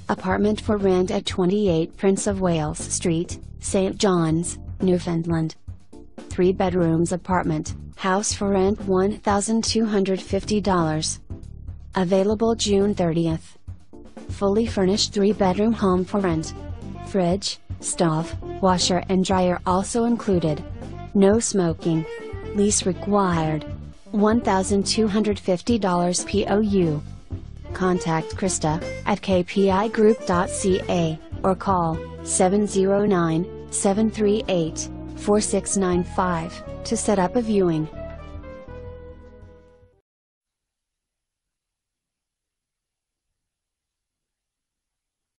Apartment for rent at 28 Prince of Wales Street, St. John's, Newfoundland. 3 bedrooms apartment, house for rent $1,250. Available June 30th. Fully furnished 3-bedroom home for rent. Fridge, stove, washer and dryer also included. No smoking. Lease required. $1,250 POU. Contact Krista at kpigroup.ca, or call 709-738-4695 to set up a viewing.